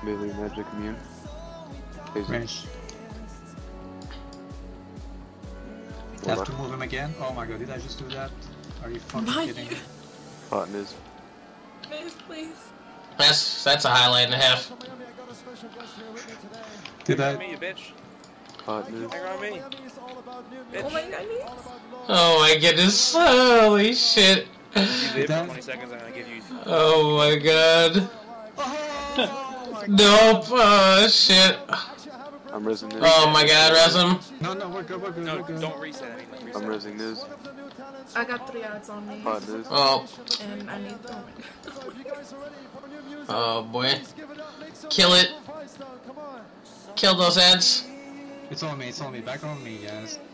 Melee magic immune. Finish. Have to move him again? Oh my god, did I just do that? Are you fucking kidding me? Hot Niz. Niz, please. That's a highlight and a half. Did I? Me, you bitch. Hot Niz. Hang on me. Oh my god, Niz. Oh my goodness. Holy shit. If you live for 20 seconds, I'm gonna give you... Oh my god. Oh my god. Nope. Oh shit. I'm resing Niz. Oh my god, res him. No, we're good, we're good, No, we're good. don't reset anything. Reset. I'm resing Niz. I got 3 odds on me. Hot Niz. Oh. And I need them. Oh boy. Kill it. Kill those ads. It's on me, back on me, guys.